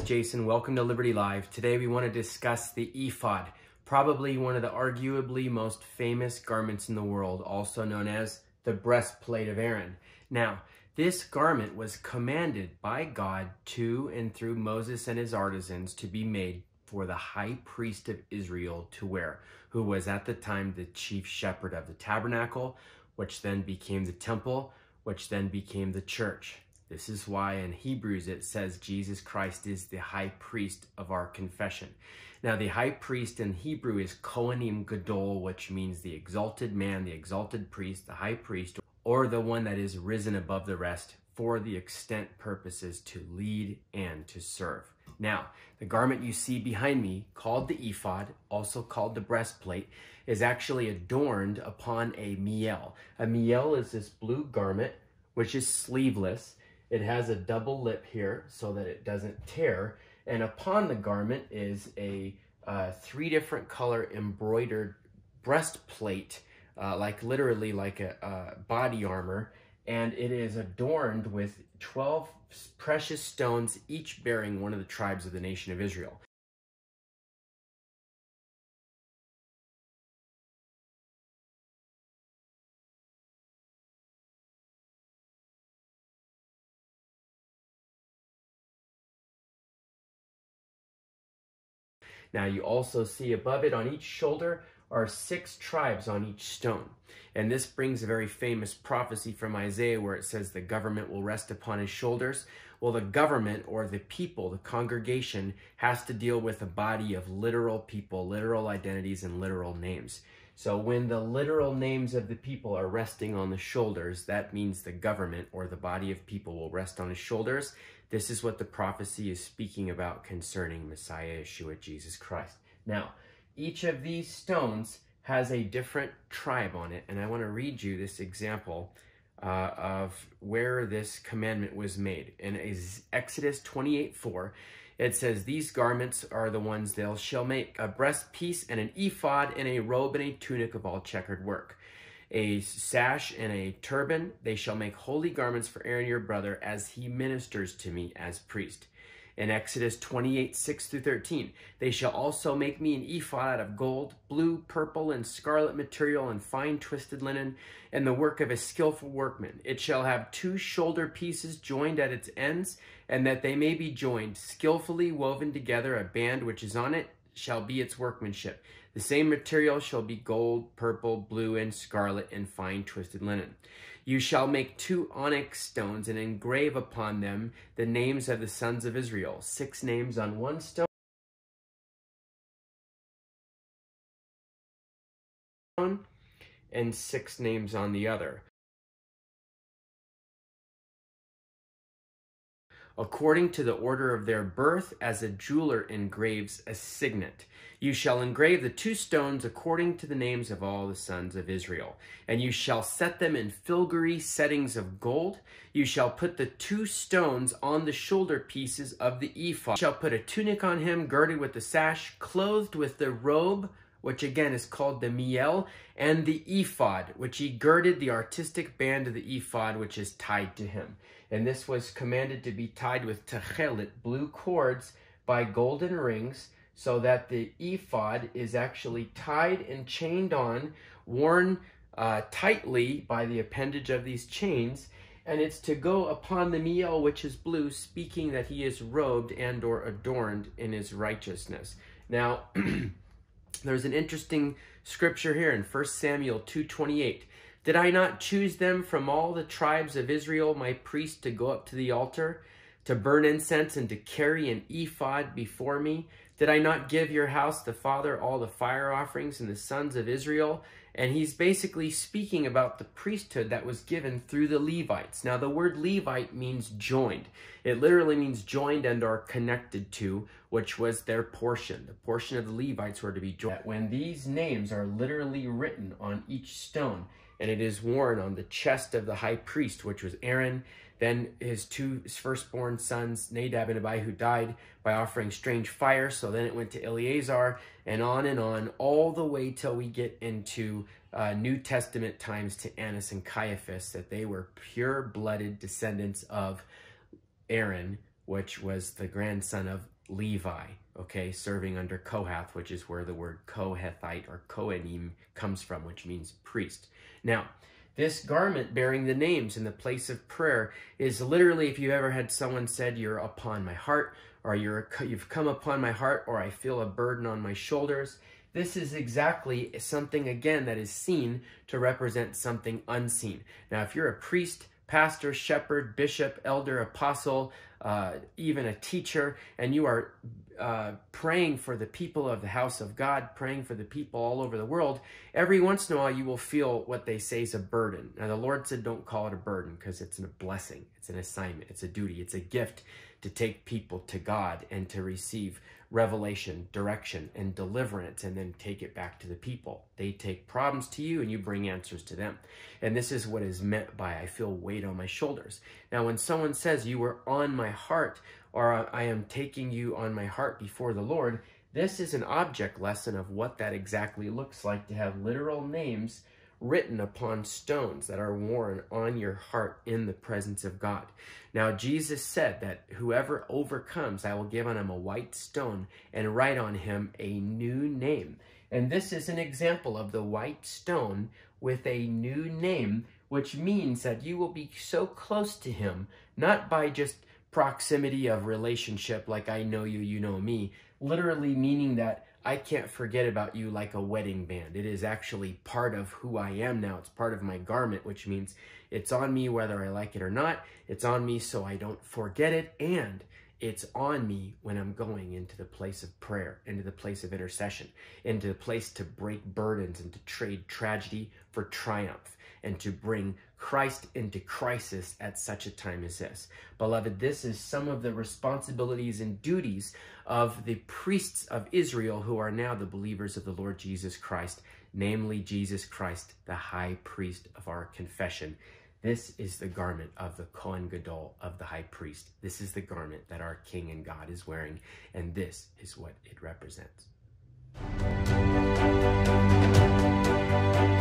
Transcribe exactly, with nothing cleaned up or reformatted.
Jason. Welcome to Liberty Live. Today we want to discuss the ephod, probably one of the arguably most famous garments in the world, also known as the breastplate of Aaron. Now, this garment was commanded by God to and through Moses and his artisans to be made for the high priest of Israel to wear, who was at the time the chief shepherd of the tabernacle, which then became the temple, which then became the church. This is why in Hebrews it says Jesus Christ is the high priest of our confession. Now the high priest in Hebrew is Kohanim Gadol, which means the exalted man, the exalted priest, the high priest, or the one that is risen above the rest for the extent purposes to lead and to serve. Now, the garment you see behind me, called the ephod, also called the breastplate, is actually adorned upon a miel. A miel is this blue garment, which is sleeveless. It has a double lip here so that it doesn't tear. And upon the garment is a uh, three different color embroidered breastplate, uh, like literally like a, a body armor. And it is adorned with twelve precious stones, each bearing one of the tribes of the nation of Israel. Now you also see above it on each shoulder are six tribes on each stone. And this brings a very famous prophecy from Isaiah where it says the government will rest upon his shoulders. Well, the government, or the people, the congregation, has to deal with a body of literal people, literal identities, and literal names. So when the literal names of the people are resting on the shoulders, that means the government, or the body of people, will rest on his shoulders. This is what the prophecy is speaking about concerning Messiah Yeshua, Jesus Christ. Now, each of these stones has a different tribe on it, and I want to read you this example uh, of where this commandment was made. In Exodus twenty-eight four, it says, "These garments are the ones they shall make, a breastpiece and an ephod and a robe and a tunic of all checkered work. A sash and a turban, they shall make holy garments for Aaron your brother as he ministers to me as priest." In Exodus twenty-eight six through thirteen, "They shall also make me an ephod out of gold, blue, purple, and scarlet material, and fine twisted linen, and the work of a skilful workman. It shall have two shoulder pieces joined at its ends, and that they may be joined, skillfully woven together. A band which is on it shall be its workmanship. The same material shall be gold, purple, blue, and scarlet, and fine twisted linen. You shall make two onyx stones and engrave upon them the names of the sons of Israel, six names on one stone and six names on the other, according to the order of their birth, as a jeweler engraves a signet. You shall engrave the two stones according to the names of all the sons of Israel. And you shall set them in filigree settings of gold. You shall put the two stones on the shoulder pieces of the ephod. You shall put a tunic on him, girded with the sash, clothed with the robe, which again is called the miel, and the ephod, which he girded the artistic band of the ephod, which is tied to him. And this was commanded to be tied with techelet, blue cords, by golden rings, so that the ephod is actually tied and chained on, worn uh, tightly by the appendage of these chains, and it's to go upon the miel, which is blue, speaking that he is robed and or adorned in his righteousness. Now, there's an interesting scripture here in First Samuel two twenty-eight. "Did I not choose them from all the tribes of Israel, my priests, to go up to the altar, to burn incense and to carry an ephod before me? Did I not give your house, the father, all the fire offerings and the sons of Israel?" And he's basically speaking about the priesthood that was given through the Levites. Now, the word Levite means joined. It literally means joined and or connected to, which was their portion. The portion of the Levites were to be joined. When these names are literally written on each stone, and it is worn on the chest of the high priest, which was Aaron, then his two firstborn sons, Nadab and Abihu, died by offering strange fire. So then it went to Eleazar, and on and on, all the way till we get into uh, New Testament times to Annas and Caiaphas, that they were pure-blooded descendants of Aaron, which was the grandson of Levi, okay, serving under Kohath, which is where the word Kohathite or Kohanim comes from, which means priest. Now, this garment bearing the names in the place of prayer is literally, if you ever had someone said, you're upon my heart, or you're, you've come upon my heart, or I feel a burden on my shoulders. This is exactly something, again, that is seen to represent something unseen. Now, if you're a priest, pastor, shepherd, bishop, elder, apostle, uh, even a teacher, and you are uh, praying for the people of the house of God, praying for the people all over the world, every once in a while you will feel what they say is a burden. Now, the Lord said don't call it a burden because it's a blessing, it's an assignment, it's a duty, it's a gift to take people to God and to receive revelation, direction, and deliverance, and then take it back to the people. They take problems to you and you bring answers to them. And this is what is meant by I feel weight on my shoulders. Now, when someone says you were on my heart, or I am taking you on my heart before the Lord, this is an object lesson of what that exactly looks like, to have literal names written upon stones that are worn on your heart in the presence of God. Now, Jesus said that whoever overcomes, I will give on him a white stone and write on him a new name. And this is an example of the white stone with a new name, which means that you will be so close to him, not by just proximity of relationship, like I know you, you know me, literally meaning that I can't forget about you like a wedding band. It is actually part of who I am now. It's part of my garment, which means it's on me whether I like it or not. It's on me so I don't forget it, and it's on me when I'm going into the place of prayer, into the place of intercession, into the place to break burdens and to trade tragedy for triumph, and to bring Christ into crisis at such a time as this. Beloved, this is some of the responsibilities and duties of the priests of Israel who are now the believers of the Lord Jesus Christ, namely Jesus Christ, the high priest of our confession. This is the garment of the Kohen Gadol, of the high priest. This is the garment that our King and God is wearing, and this is what it represents.